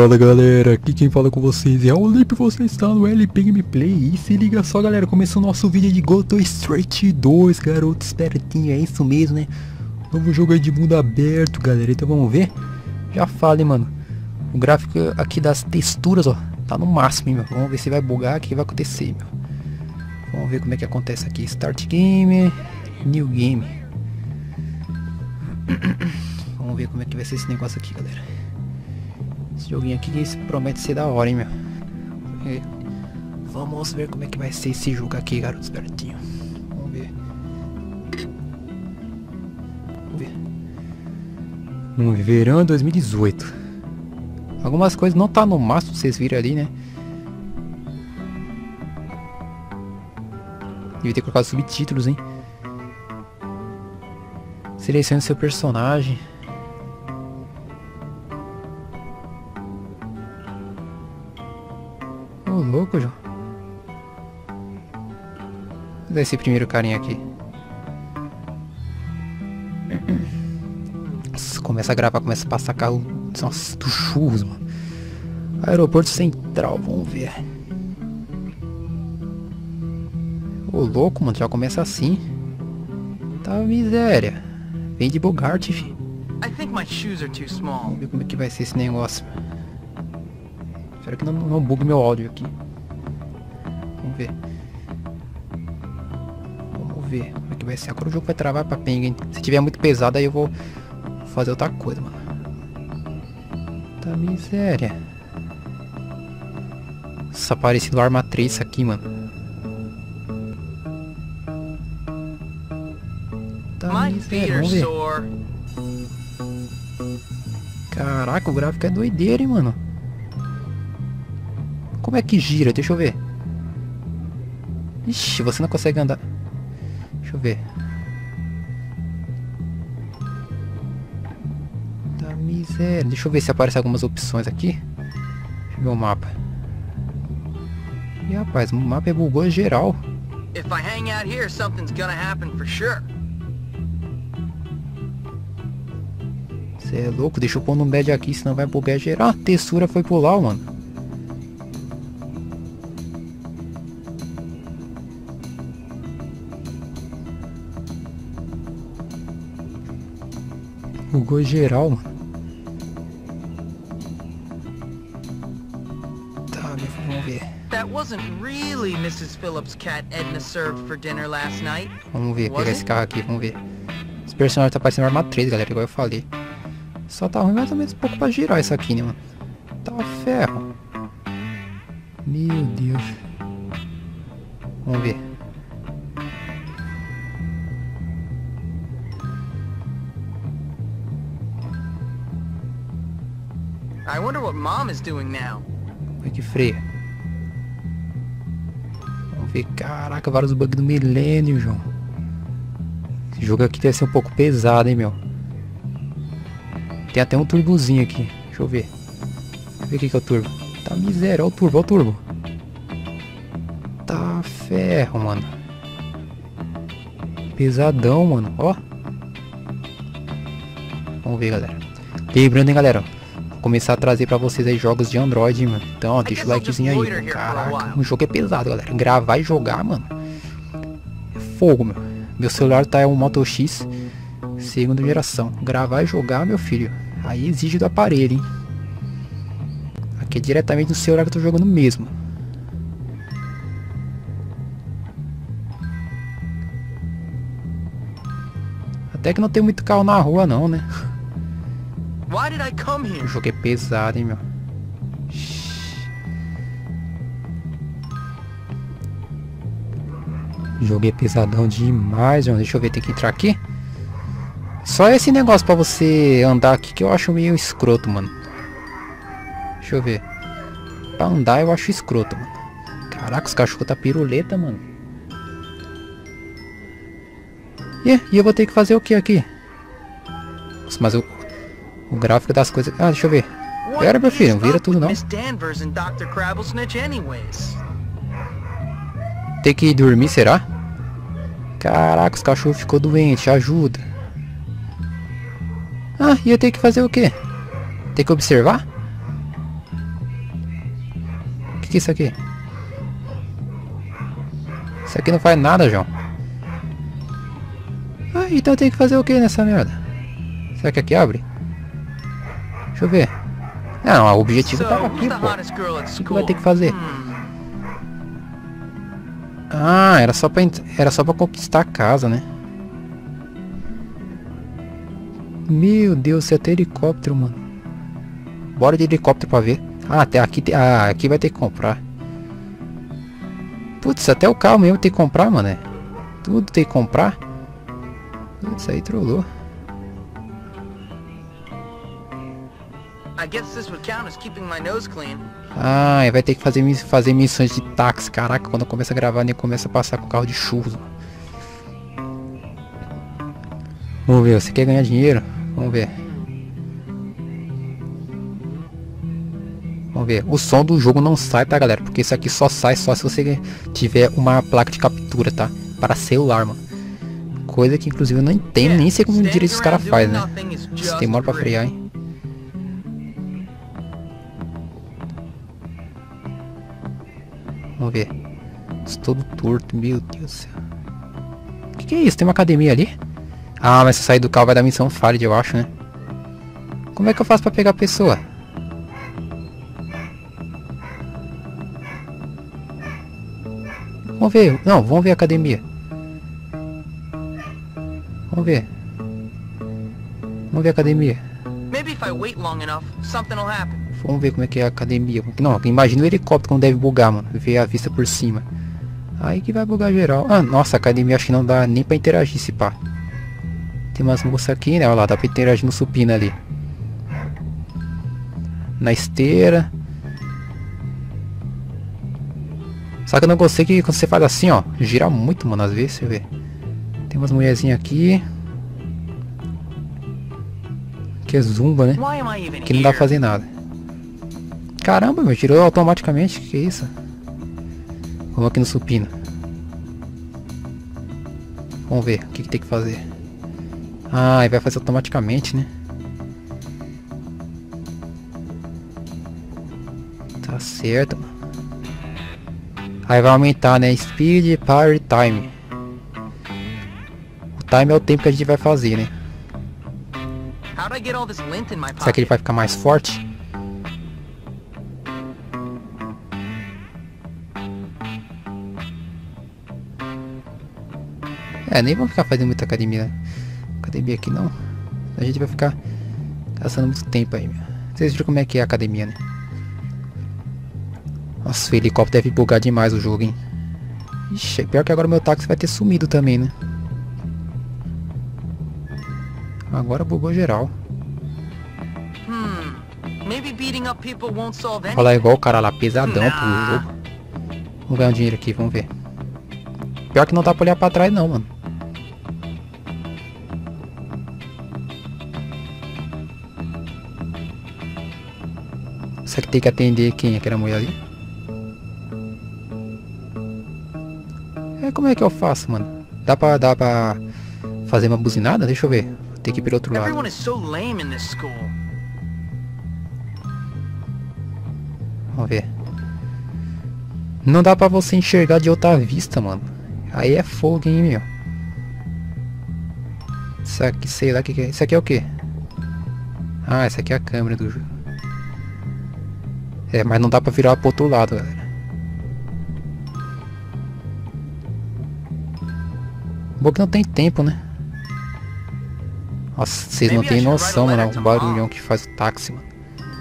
Fala galera, aqui quem fala com vocês é o Lip, você está no LP Gameplay. E se liga só galera, começando o nosso vídeo de Gotham Street 2, garoto espertinho, é isso mesmo né. Novo jogo aí de mundo aberto galera, então vamos ver. Já falei mano, o gráfico aqui das texturas ó, tá no máximo hein, meu. Vamos ver se vai bugar, o que vai acontecer meu. Vamos ver como é que acontece aqui, Start Game, New Game. Vamos ver como é que vai ser esse negócio aqui galera. Esse joguinho aqui promete ser da hora, hein, meu. Vamos ver como é que vai ser esse jogo aqui, garoto espertinho. Vamos ver. Vamos ver. Verão 2018. Algumas coisas não tá no máximo, vocês viram ali, né? Devia ter colocado subtítulos, hein. Selecione seu personagem. Ô louco, João. Vou dar esse primeiro carinha aqui. Começa a gravar, começa a passar carro. Nossa, do churros, mano. Aeroporto Central, vamos ver. Ô louco, mano, já começa assim. Tá miséria. Vem de Bogart, fi. Vamos ver como é que vai ser esse negócio. Espero que não bugue meu áudio aqui. Vamos ver. Vamos ver como é que vai ser. Agora o jogo vai travar pra pinga, hein? Se tiver muito pesado aí eu vou fazer outra coisa, mano. Tá miséria. Nossa, parecido Arma 3 isso aqui, mano. Tá miséria, vamos ver. Caraca, o gráfico é doideira, hein, mano. Como é que gira? Deixa eu ver. Ixi, você não consegue andar. Deixa eu ver. Tá miséria. Deixa eu ver se aparecem algumas opções aqui. Deixa eu ver o mapa. Ih, rapaz, o mapa bugou geral. If I hang out here, something's gonna happen for sure. Você é louco? Deixa eu pôr no bed aqui, senão vai bugar geral. A textura foi pro lá, mano. Bugou geral, mano. Tá, vamos ver. That wasn't really Mrs. Phillips' cat Edna served for dinner last night. Vamos ver, pegar esse carro aqui, vamos ver. Esse personagem tá parecendo Arma 3, galera, igual eu falei. Só tá ruim mais ou menos um pouco pra girar isso aqui, né, mano? Tá ferro. Meu Deus. Vamos ver. I wonder what Mom is doing now. Como é que freia? Vamos ver. Caraca, vários bugs do milênio, João. Esse jogo aqui deve ser um pouco pesado, hein, meu. Tem até um turbozinho aqui. Deixa eu ver. Deixa eu ver o que é o turbo. Tá miséria, olha o turbo, olha o turbo. Tá ferro, mano. Pesadão, mano, ó. Vamos ver, galera. Lembrando, hein, galera. Vou começar a trazer pra vocês aí jogos de Android, hein, mano. Então, ó, deixa o likezinho aí, mano. Caraca, o jogo é pesado, galera. Gravar e jogar, mano. É fogo, meu. Meu celular tá um Moto X segunda geração. Gravar e jogar, meu filho, aí exige do aparelho, hein. Aqui é diretamente no celular que eu tô jogando mesmo. Até que não tem muito carro na rua não, né. O jogo é pesado, hein, meu. O jogo é pesadão demais, mano. Deixa eu ver, tem que entrar aqui. Só esse negócio pra você andar aqui que eu acho meio escroto, mano. Deixa eu ver. Pra andar eu acho escroto, mano. Caraca, os cachorros tá piruleta, mano. E eu vou ter que fazer o que aqui? Nossa, mas o gráfico das coisas... Ah, deixa eu ver. Pera, meu filho, não vira tudo não. Tem que ir dormir, será? Caraca, os cachorros ficou doente, ajuda. Ah, e eu tenho que fazer o quê? Tem que observar? Que é isso aqui? Isso aqui não faz nada, João. Ah, então tem que fazer o que nessa merda? Será que aqui abre? Deixa eu ver. Não, o objetivo tá aqui, pô. O que vai ter que fazer? Ah, era só pra conquistar a casa, né? Meu Deus, você tem helicóptero, mano. Bora de helicóptero pra ver. Ah, até aqui, aqui vai ter que comprar. Putz, até o carro mesmo tem que comprar, mano. É. Tudo tem que comprar. Putz, aí trollou. Ah, vai ter que fazer missões de táxi. Caraca, quando começa a gravar, nem começa a passar com carro de churros. Vamos ver, você quer ganhar dinheiro? Vamos ver. Vamos ver. O som do jogo não sai, tá, galera? Porque isso aqui só sai se você tiver uma placa de captura, tá? Para celular, mano. Coisa que inclusive eu não entendo, nem sei como direito os caras fazem, né? Você demora pra frear, hein? Vamos ver. Estou todo torto, meu Deus do céu. O que é isso? Tem uma academia ali? Ah, mas se eu sair do carro vai dar missão falha, eu acho, né? Como é que eu faço pra pegar a pessoa? Vamos ver. Não, vamos ver a academia. Vamos ver. Vamos ver a academia. Vamos ver como é que é a academia. Não, imagina o helicóptero como deve bugar, mano. Ver a vista por cima. Aí que vai bugar geral. Ah, nossa, a academia acho que não dá nem pra interagir se pá. Tem umas moças aqui, né? Olha lá, dá pra interagir no supino ali. Na esteira. Só que eu não gostei que quando você faz assim, ó, gira muito, mano, às vezes, você vê. Tem umas mulherzinhas aqui. Que é zumba, né? Que não dá pra fazer nada. Caramba, meu, tirou automaticamente, que é isso? Vamos aqui no supino. Vamos ver, o que tem que fazer. Ah, e vai fazer automaticamente, né? Tá certo, mano. Aí vai aumentar, né? Speed, Power, Time. O time é o tempo que a gente vai fazer, né? Será que ele vai ficar mais forte? É, nem vamos ficar fazendo muita academia aqui não. A gente vai ficar gastando muito tempo aí, meu. Vocês viram como é que é a academia, né? Nossa, o helicóptero deve bugar demais o jogo, hein? Ixi, pior que agora o meu táxi vai ter sumido também, né? Agora bugou geral. Olha lá, igual o cara lá, pesadão pro jogo. Vamos ganhar um dinheiro aqui, vamos ver. Pior que não dá pra olhar pra trás não, mano. Será que tem que atender quem? Aquela mulher ali? É, como é que eu faço, mano? Dá pra fazer uma buzinada? Deixa eu ver. Vou ter que ir pelo outro lado. Vamos ver. Não dá pra você enxergar de outra vista, mano. Aí é fogo, hein, meu. Isso aqui, sei lá o que é. Isso aqui é o que? Ah, essa aqui é a câmera do jogo. É, mas não dá pra virar pro outro lado, galera. Bom que não tem tempo, né? Nossa, vocês não tem noção, mano. O barulhão que faz o táxi, mano.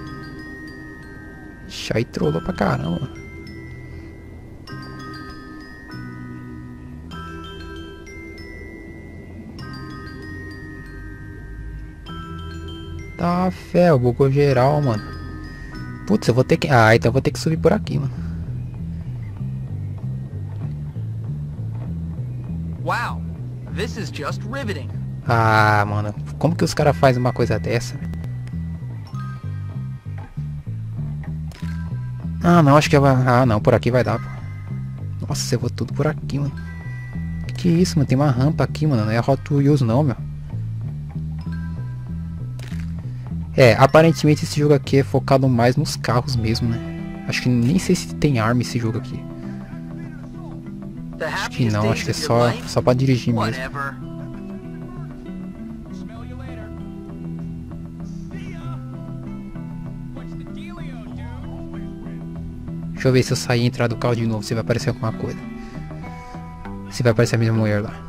Aí trollou pra caramba. Tá, fé, bugou geral, mano. Putz, eu vou ter que... Ah, então eu vou ter que subir por aqui, mano. Wow, this is just riveting. Ah, mano, como que os caras fazem uma coisa dessa? Ah, não, acho que vai... Ah, não, por aqui vai dar, pô. Nossa, eu vou tudo por aqui, mano. Que isso, mano, tem uma rampa aqui, mano. Não é Hot Wheels não, meu. É, aparentemente esse jogo aqui é focado mais nos carros mesmo, né? Acho que nem sei se tem arma esse jogo aqui. Acho que não, acho que é só pra dirigir mesmo. Deixa eu ver se eu sair e entrar do carro de novo, se vai aparecer alguma coisa. Se vai aparecer a mesma mulher lá.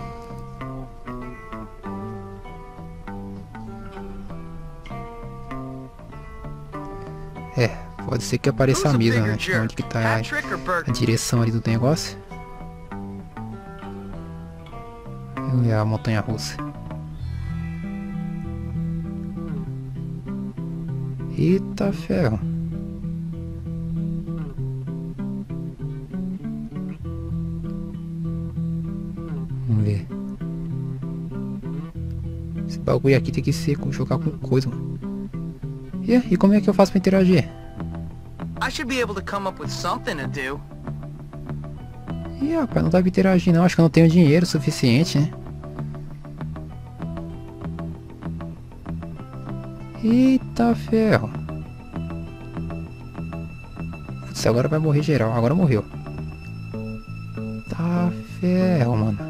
É, pode ser que apareça a mesma, né? Acho que onde que tá a direção ali do negócio. É a montanha russa. Eita ferro. Vamos ver. Esse bagulho aqui tem que ser jogar com coisa, mano. E como é que eu faço pra interagir? I should be able to come up with something to do. Ih, rapaz, não dá pra interagir não. Acho que eu não tenho dinheiro suficiente, né? Eita ferro. Putz, agora vai morrer geral. Agora morreu. Tá ferro, mano.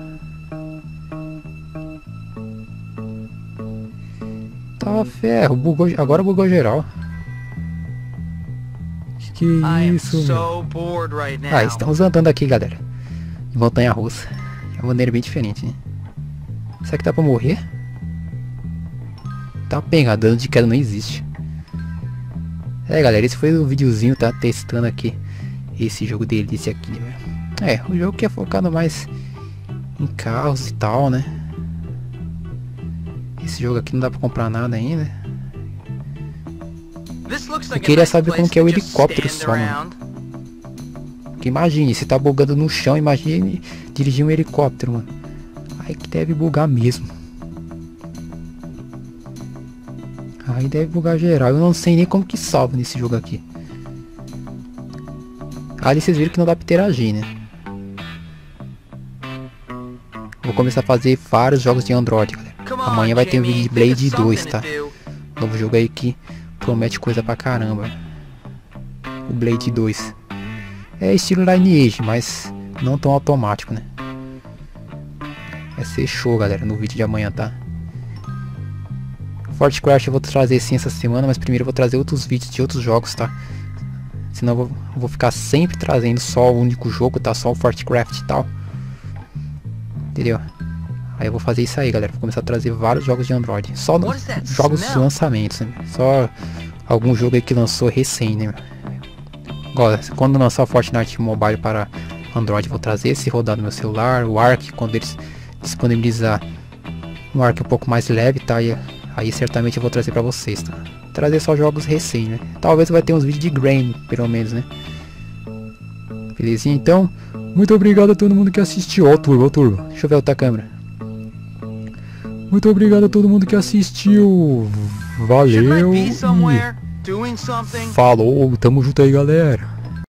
Tá ferro. Bugou, agora bugou geral. Que isso, meu? Ah, estamos andando aqui, galera. Em montanha russa. De uma maneira bem diferente, né? Será que dá pra morrer? Tá pegando, dano de queda não existe. É, galera, esse foi o videozinho, tá? Testando aqui esse jogo delícia aqui, velho. É, o jogo que é focado mais em carros e tal, né? Esse jogo aqui não dá pra comprar nada ainda. Eu queria saber como que é o helicóptero só, mano. Porque imagine, se tá bugando no chão, imagine dirigir um helicóptero, mano. Aí que deve bugar mesmo. Aí deve bugar geral. Eu não sei nem como que salva nesse jogo aqui. Ali vocês viram que não dá pra interagir, né? Vou começar a fazer vários jogos de Android, galera. Amanhã vai ter um vídeo de Blade 2, tá? Novo jogo aí que promete coisa pra caramba. O Blade 2. É estilo Lineage, mas não tão automático, né? Vai ser show, galera, no vídeo de amanhã, tá? Forte Crash eu vou trazer sim essa semana, mas primeiro eu vou trazer outros vídeos de outros jogos, tá? Senão eu vou ficar sempre trazendo só o único jogo, tá? Só o Fortcraft e tal. Entendeu? Aí eu vou fazer isso aí, galera. Vou começar a trazer vários jogos de Android. Só jogos de lançamentos, né? Só algum jogo aí que lançou recém, né? Agora, quando lançar o Fortnite Mobile para Android, eu vou trazer esse rodar no meu celular. O Ark, quando eles disponibilizar um Ark um pouco mais leve, tá? Aí certamente eu vou trazer pra vocês, tá? Trazer só jogos recém, né? Talvez vai ter uns vídeos de Grain, pelo menos, né? Belezinha? Então, muito obrigado a todo mundo que assistiu. Ó o turbo. Deixa eu ver outra câmera. Muito obrigado a todo mundo que assistiu. Valeu. Falou. Tamo junto aí, galera.